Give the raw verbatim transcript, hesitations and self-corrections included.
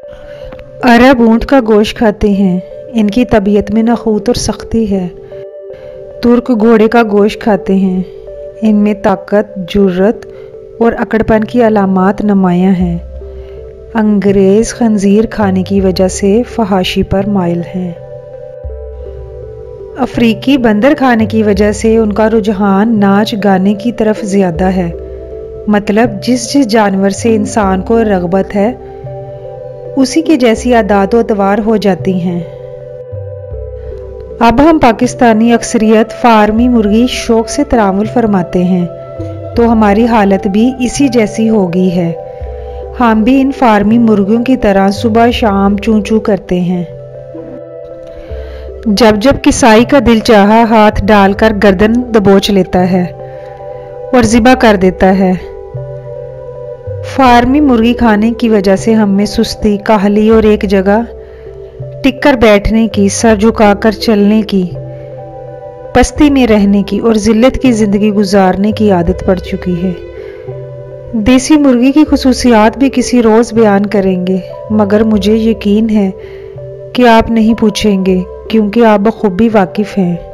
अरब ऊंट का गोश्त खाते हैं। इनकी तबीयत में नखूत और सख्ती है। तुर्क घोड़े का गोश्त खाते हैं। इनमें ताकत, जुर्रत और अकड़पन की अलामात नुमायां हैं। अंग्रेज़ खंजीर खाने की वजह से फहाशी पर माइल हैं। अफ्रीकी बंदर खाने की वजह से उनका रुझान नाच गाने की तरफ ज़्यादा है। मतलब जिस जिस जानवर से इंसान को रग़बत है उसी के जैसी आदात व अतवार हो जाती हैं। अब हम पाकिस्तानी अक्सरियत फार्मी मुर्गी शौक से तनावुल फरमाते हैं तो हमारी हालत भी इसी जैसी हो गई है। हम भी इन फार्मी मुर्गियों की तरह सुबह शाम चूं चूं करते हैं। जब जब किसाई का दिल चाहा हाथ डालकर गर्दन दबोच लेता है और ज़िबा कर देता है। फार्मी मुर्गी खाने की वजह से हमें सुस्ती, काहली और एक जगह टिक कर बैठने की, सर झुकाकर चलने की, पस्ती में रहने की और जिल्लत की ज़िंदगी गुजारने की आदत पड़ चुकी है। देसी मुर्गी की खुसूसियात भी किसी रोज़ बयान करेंगे, मगर मुझे यकीन है कि आप नहीं पूछेंगे क्योंकि आप बखूबी वाकिफ़ हैं।